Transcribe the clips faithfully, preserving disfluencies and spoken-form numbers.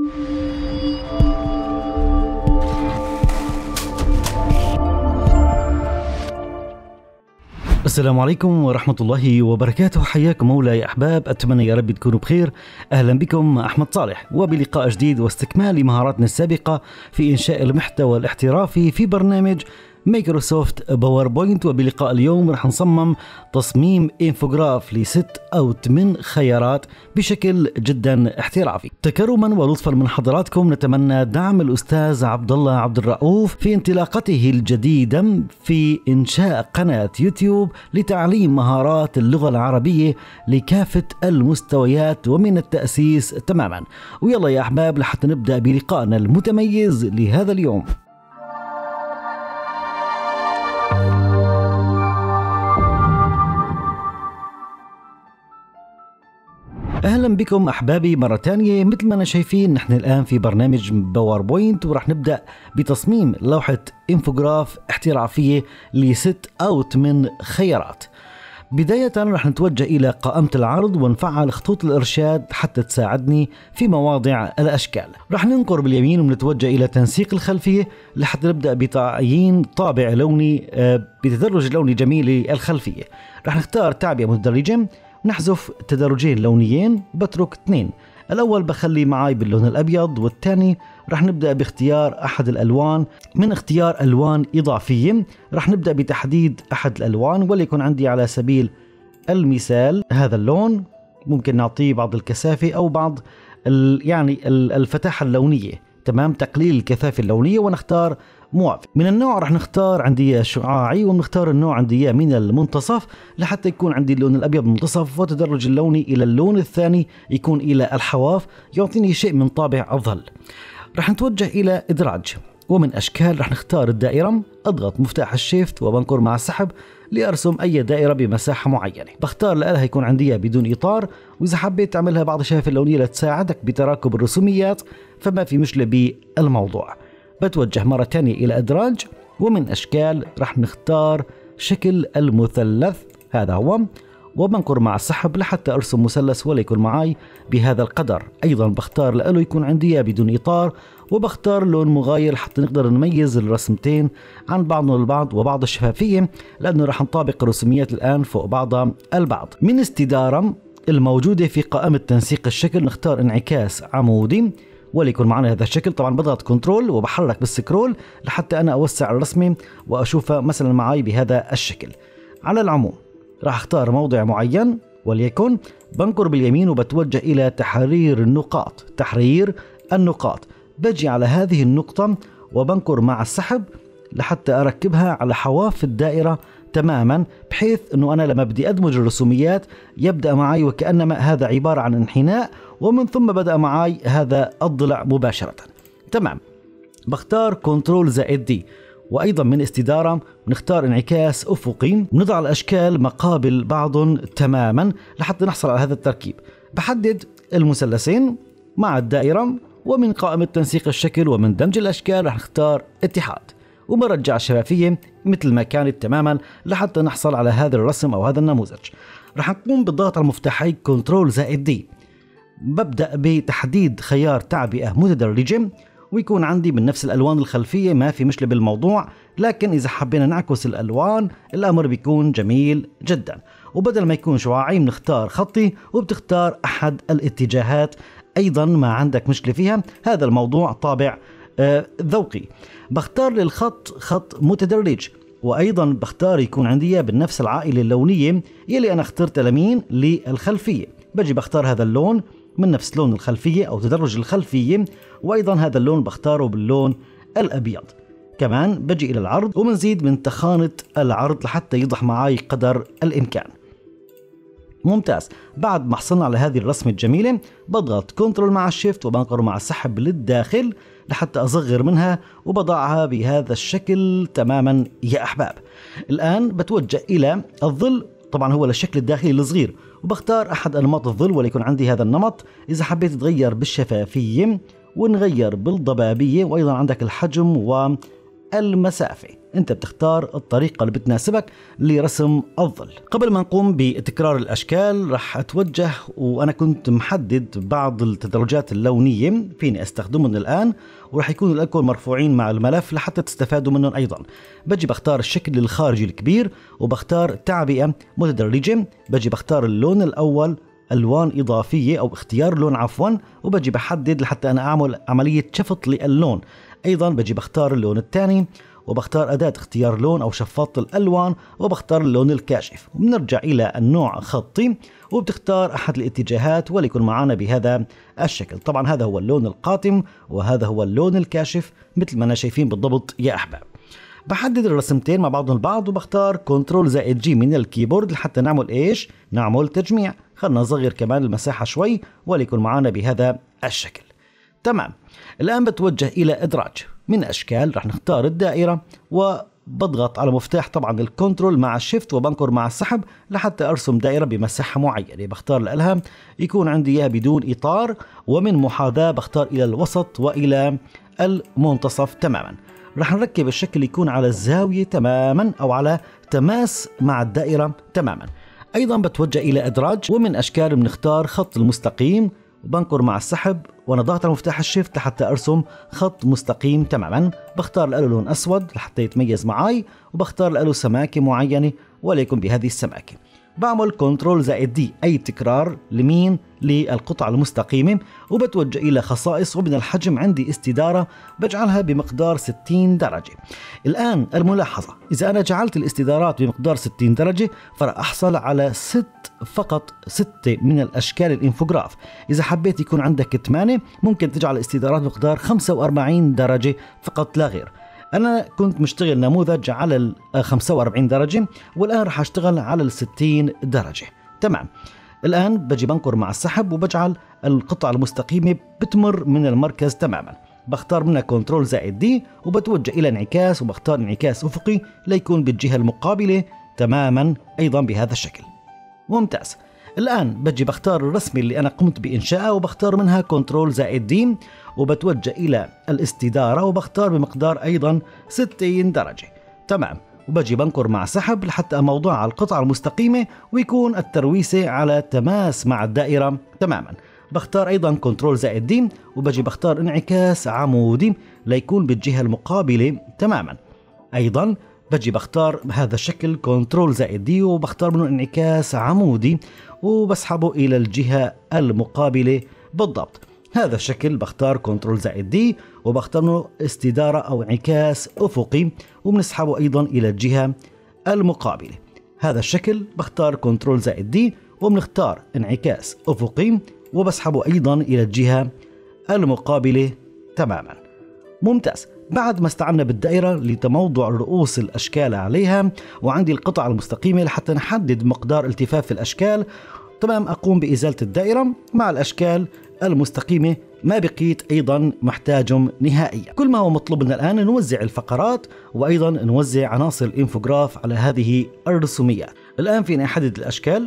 السلام عليكم ورحمة الله وبركاته. حياكم مولاي يا أحباب، أتمنى يا رب تكونوا بخير. أهلا بكم أحمد صالح وبلقاء جديد واستكمال لمهاراتنا السابقة في إنشاء المحتوى الاحترافي في برنامج مايكروسوفت باوربوينت. وبلقاء اليوم رح نصمم تصميم انفوجراف لست أو ثمان خيارات بشكل جدا احترافي. تكرما ولطفا من حضراتكم نتمنى دعم الأستاذ عبد الله عبد الرؤوف في انطلاقته الجديدة في إنشاء قناة يوتيوب لتعليم مهارات اللغة العربية لكافة المستويات ومن التأسيس تماما. ويلا يا أحباب لحتى نبدأ بلقائنا المتميز لهذا اليوم. أهلا بكم أحبابي مرة تانية. مثل ما أنا شايفين نحن الآن في برنامج باوربوينت ورح نبدأ بتصميم لوحة انفوجراف احترافية لست أو ثمان خيارات. بداية رح نتوجه إلى قائمة العرض ونفعل خطوط الإرشاد حتى تساعدني في مواضع الأشكال. رح ننقر باليمين ونتوجه إلى تنسيق الخلفية لحتى نبدأ بتعيين طابع لوني بتدرج لوني جميل للخلفية. رح نختار تعبئة متدرجة، نحذف تدرجين لونيين وبترك اثنين. الأول بخلي معاي باللون الأبيض والثاني رح نبدأ باختيار أحد الألوان. من اختيار ألوان إضافية رح نبدأ بتحديد أحد الألوان، وليكن عندي على سبيل المثال هذا اللون، ممكن نعطيه بعض الكثافة أو بعض يعني الفتاحة اللونية، تمام، تقليل الكثافة اللونية، ونختار موافق. من النوع رح نختار عندي شعاعي، ونختار النوع عندي من المنتصف لحتى يكون عندي اللون الأبيض منتصف وتدرج اللوني إلى اللون الثاني يكون إلى الحواف، يعطيني شيء من طابع أفضل. رح نتوجه إلى إدراج، ومن أشكال رح نختار الدائرة، أضغط مفتاح الشيفت وبنقر مع السحب لأرسم أي دائرة بمساحة معينة. بختار لها يكون عندي بدون إطار، وإذا حبيت تعملها بعض الشفافية اللونية لتساعدك بتراكب الرسوميات فما في مشكلة بالموضوع. بتوجه مرة تانية إلى إدراج، ومن أشكال رح نختار شكل المثلث، هذا هو، وبنقر مع السحب لحتى أرسم مثلث وليكن معي بهذا القدر. أيضا بختار لأله يكون عندي بدون إطار، وبختار لون مغاير حتى نقدر نميز الرسمتين عن بعضهم البعض وبعض الشفافية، لأنه رح نطابق الرسوميات الآن فوق بعضها البعض. من استدارة الموجودة في قائمة تنسيق الشكل نختار انعكاس عمودي وليكن معنا هذا الشكل. طبعا بضغط كنترول وبحرك بالسكرول لحتى أنا أوسع الرسمة وأشوفها مثلا معي بهذا الشكل. على العموم راح اختار موضع معين وليكن بنقر باليمين وبتوجه إلى تحرير النقاط. تحرير النقاط بجي على هذه النقطة وبنقر مع السحب لحتى أركبها على حواف الدائرة تماما، بحيث أنه أنا لما بدي أدمج الرسوميات يبدأ معي وكأنما هذا عبارة عن انحناء، ومن ثم بدأ معي هذا الضلع مباشرة. تمام. بختار كنترول زائد دي، وأيضا من استدارة نختار انعكاس أفقي، نضع الأشكال مقابل بعض تماما لحتى نحصل على هذا التركيب. بحدد المثلثين مع الدائرة، ومن قائمة تنسيق الشكل ومن دمج الأشكال رح نختار اتحاد، وبرجع الشفافية مثل ما كانت تماما لحتى نحصل على هذا الرسم أو هذا النموذج. رح نقوم بالضغط على مفتاحي كنترول زائد دي. ببدأ بتحديد خيار تعبئة متدرجة، ويكون عندي من نفس الألوان الخلفية، ما في مشكلة بالموضوع، لكن إذا حبينا نعكس الألوان الأمر بيكون جميل جدا. وبدل ما يكون شعاعي بنختار خطي، وبتختار أحد الاتجاهات أيضا ما عندك مشكلة فيها. هذا الموضوع طابع آه ذوقي. بختار للخط خط متدرج، وأيضا بختار يكون عندي بالنفس العائلة اللونية يلي أنا اخترت لمين للخلفية. بجي بختار هذا اللون من نفس لون الخلفية أو تدرج الخلفية، وأيضا هذا اللون بختاره باللون الأبيض. كمان بجي إلى العرض وبنزيد من تخانة العرض لحتى يوضح معي قدر الإمكان. ممتاز. بعد ما حصلنا على هذه الرسمة الجميلة بضغط كنترول مع الشيفت وبنقر مع السحب للداخل لحتى أصغر منها وبضعها بهذا الشكل تماما يا أحباب. الآن بتوجه إلى الظل، طبعا هو للشكل الداخلي الصغير، وبختار أحد أنماط الظل وليكن عندي هذا النمط. إذا حبيت تغير بالشفافية ونغير بالضبابية، وأيضا عندك الحجم والمسافة. انت بتختار الطريقة اللي بتناسبك لرسم الظل. قبل ما نقوم بتكرار الاشكال رح اتوجه، وانا كنت محدد بعض التدرجات اللونية فيني استخدمهم الان، ورح يكونوا لكم مرفوعين مع الملف لحتى تستفادوا منهم ايضا. بجي بختار الشكل الخارجي الكبير وبختار تعبئة متدرجة، بجي بختار اللون الاول الوان اضافيه او اختيار لون عفوا، وبجي بحدد لحتى انا اعمل عمليه شفط للون. ايضا بجي بختار اللون الثاني وبختار اداه اختيار لون او شفاط الالوان وبختار اللون الكاشف، وبنرجع الى النوع خطي وبتختار احد الاتجاهات وليكن معنا بهذا الشكل. طبعا هذا هو اللون القاتم وهذا هو اللون الكاشف مثل ما انا شايفين بالضبط يا احباب. بحدد الرسمتين مع بعضهم البعض وبختار كنترول زائد جي من الكيبورد لحتى نعمل ايش؟ نعمل تجميع. خلنا نصغر كمان المساحة شوي وليكن معنا بهذا الشكل. تمام. الآن بتوجه إلى إدراج من أشكال، رح نختار الدائرة وبضغط على مفتاح طبعا الكنترول مع الشيفت وبنكر مع السحب لحتى أرسم دائرة بمساحة معينة. بختار الألهم يكون عندي إياها بدون إطار، ومن محاذاة بختار إلى الوسط وإلى المنتصف تماما. رح نركب الشكل يكون على الزاوية تماما أو على تماس مع الدائرة تماما. أيضا بتوجه إلى إدراج، ومن أشكال بنختار خط المستقيم وبنكر مع السحب وأنا ضغط على مفتاح الشيفت لحتى أرسم خط مستقيم تماما. بختار له لون أسود لحتى يتميز معي، وبختار له سماكة معينة وليكن بهذه السماكة. بعمل كنترول زائد دي أي تكرار لمين؟ للقطعة المستقيمة، وبتوجه إلى خصائص، ومن الحجم عندي استدارة بجعلها بمقدار ستين درجة. الآن الملاحظة، إذا أنا جعلت الاستدارات بمقدار ستين درجة فرح أحصل على ست فقط ستة من الأشكال الإنفوغراف. إذا حبيت يكون عندك ثمانية ممكن تجعل الاستدارات بمقدار خمسة وأربعين درجة فقط لا غير. أنا كنت مشتغل نموذج على ال خمسة وأربعين درجة والآن راح أشتغل على ال ستين درجة. تمام. الآن بجي بنكر مع السحب وبجعل القطعة المستقيمة بتمر من المركز تماما. بختار منها كنترول زائد دي وبتوجه إلى انعكاس وبختار انعكاس أفقي ليكون بالجهة المقابلة تماما أيضا بهذا الشكل. ممتاز. الآن بجي بختار الرسمة اللي أنا قمت بإنشائها وبختار منها كنترول زائد دي وبتوجه إلى الاستدارة وبختار بمقدار أيضا ستين درجة. تمام. وبجي بنكر مع سحب لحتى موضوع على القطعة المستقيمة ويكون الترويسة على تماس مع الدائرة تماما. بختار أيضا كنترول زائد دي وبجي بختار انعكاس عمودي ليكون بالجهة المقابلة تماما. أيضا بجي بختار هذا الشكل كنترول زائد دي وبختار منه انعكاس عمودي وبسحبه إلى الجهة المقابلة بالضبط. هذا الشكل بختار كنترول زائد دي وبختار منه استدارة أو انعكاس أفقي وبنسحبه أيضا إلى الجهة المقابلة. هذا الشكل بختار كنترول زائد دي وبنختار انعكاس أفقي وبسحبه أيضا إلى الجهة المقابلة تماما. ممتاز. بعد ما استعنا بالدائرة لتموضع رؤوس الأشكال عليها وعندي القطعة المستقيمة لحتى نحدد مقدار التفاف الأشكال، تمام، أقوم بإزالة الدائرة مع الأشكال المستقيمة. ما بقيت أيضا محتاجهم نهائيا. كل ما هو مطلوب منا الآن نوزع الفقرات وأيضا نوزع عناصر الإنفوغراف على هذه الرسوميات. الآن فينا نحدد الأشكال.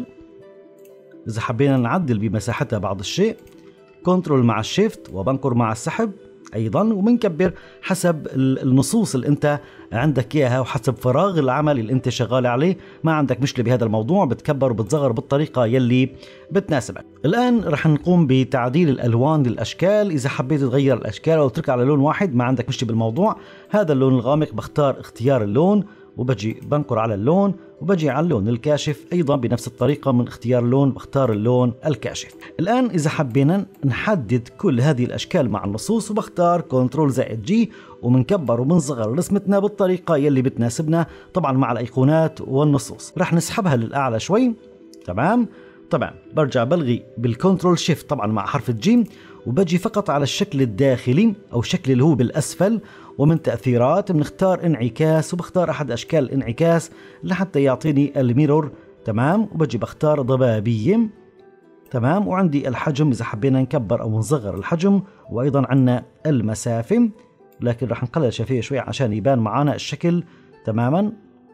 إذا حبينا نعدل بمساحتها بعض الشيء كنترول مع الشيفت وبنكر مع السحب أيضا، وبنكبر حسب النصوص اللي أنت عندك إياها وحسب فراغ العمل اللي أنت شغال عليه. ما عندك مشكلة بهذا الموضوع، بتكبر وبتصغر بالطريقة يلي بتناسبك. الآن رح نقوم بتعديل الألوان للأشكال. إذا حبيت تغير الأشكال أو تترك على لون واحد ما عندك مشكلة بالموضوع. هذا اللون الغامق بختار اختيار اللون وبجي بنكر على اللون وبجي على اللون الكاشف أيضا بنفس الطريقة من اختيار اللون بختار اللون الكاشف. الآن إذا حبينا نحدد كل هذه الأشكال مع النصوص وبختار كنترول زائد جي ومنكبر ومنصغر رسمتنا بالطريقة يلي بتناسبنا طبعا مع الأيقونات والنصوص. رح نسحبها للأعلى شوي. تمام. طبعا برجع بلغي بالكنترول شيفت طبعا مع حرف الجيم وبجي فقط على الشكل الداخلي أو الشكل اللي هو بالأسفل، ومن تأثيرات بنختار انعكاس وبختار أحد أشكال الانعكاس لحتى يعطيني الميرور. تمام. وبجي بختار ضبابية. تمام. وعندي الحجم إذا حبينا نكبر أو نصغر الحجم، وأيضا عنا المسافة، لكن رح نقلل الشفافية شوي عشان يبان معنا الشكل تماما.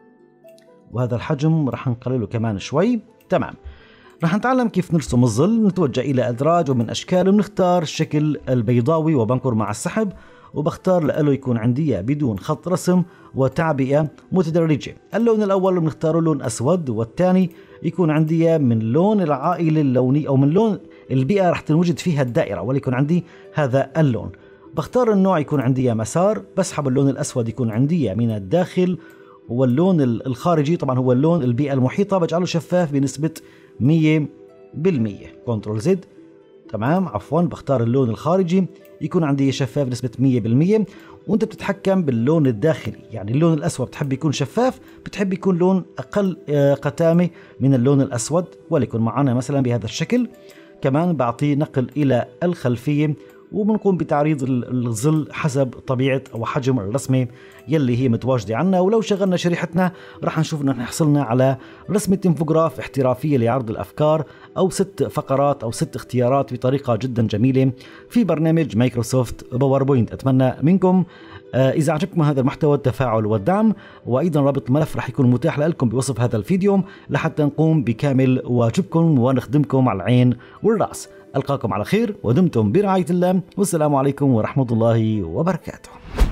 وهذا الحجم رح نقلله كمان شوي. تمام. رح نتعلم كيف نرسم الظل. نتوجه إلى أدراج ومن أشكال بنختار الشكل البيضاوي وبنكر مع السحب وبختار لأله يكون عندي بدون خط رسم وتعبئة متدرجة. اللون الأول بنختاره لون أسود، والثاني يكون عندي من لون العائلة اللوني أو من لون البيئة رح تنوجد فيها الدائرة، وليكون عندي هذا اللون. بختار النوع يكون عندي مسار، بسحب اللون الأسود يكون عندي من الداخل، واللون الخارجي طبعا هو اللون البيئة المحيطة بجعله شفاف بنسبة مية بالمية. كنترول زد. تمام، عفوا بختار اللون الخارجي يكون عندي شفاف بنسبة مية بالمية. وانت بتتحكم باللون الداخلي، يعني اللون الأسود بتحب يكون شفاف، بتحب يكون لون أقل قتامة من اللون الأسود، وليكن معنا مثلا بهذا الشكل. كمان بعطيه نقل إلى الخلفية، وبنقوم بتعريض الظل حسب طبيعة أو حجم الرسمة يلي هي متواجدة عنا. ولو شغلنا شريحتنا رح نشوف أنه نحن حصلنا على رسمة انفوجراف احترافية لعرض الأفكار، أو ست فقرات أو ست اختيارات بطريقة جدا جميلة في برنامج مايكروسوفت باوربوينت. أتمنى منكم آه إذا عجبكم هذا المحتوى التفاعل والدعم، وأيضا رابط الملف رح يكون متاح لكم بوصف هذا الفيديو لحتى نقوم بكامل واجبكم ونخدمكم على العين والرأس. ألقاكم على خير ودمتم برعاية الله، والسلام عليكم ورحمة الله وبركاته.